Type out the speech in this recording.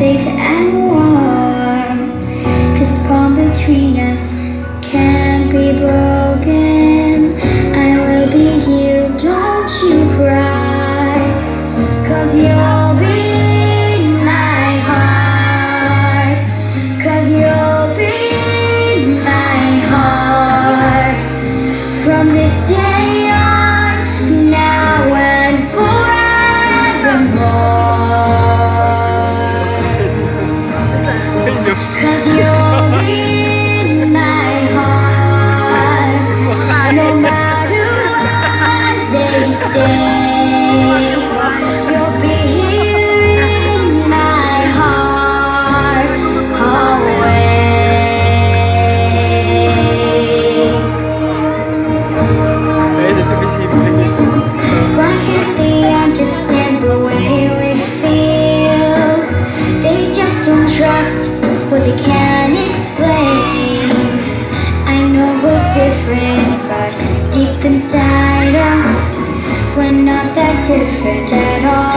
safe and warm. This bond between us can't be broken. I will be here, don't you cry, 'cause you'll be my heart, 'cause you'll be my heart. From this day on, now and forevermore, 'cause you'll be my heart. No matter what they say, you'll be here in my heart always. Why can't they understand the way we feel? They just don't trust what they can't explain. I know we're different, but deep inside us, we're not that different at all.